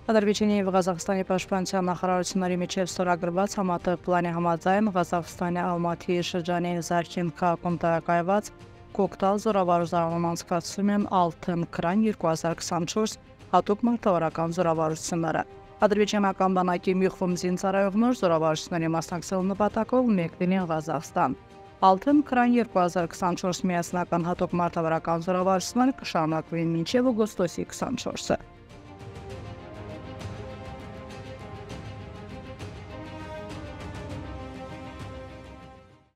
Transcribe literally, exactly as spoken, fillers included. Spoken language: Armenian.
Ադրբեջանի և Ղազախստանի պաշտպանության նախարարությունների միջև ստորագրված համատեղ պլանի համաձայն Ղազախստանի Ալմաթի շրջանի Զարքին քաղաքում տեղակայված Կոկտալ զորավարու զարմանն անցկացնում են Ալթըն Քրան երկու հազար քսանչորս հատուկ մարտավարական զորավարությունները։ Ադրբեջանական բանակի մի խումբ զինծառայողներ զորավարությունների մասնակցելու նպատակով մեկնին են Ղազախստան։ Ալթըն Քրան երկու հազար քսանչորս միասնական հատուկ մարտավարական զորավարությունները կշարունակվեն մինչև օգոստոսի քսանչորսը։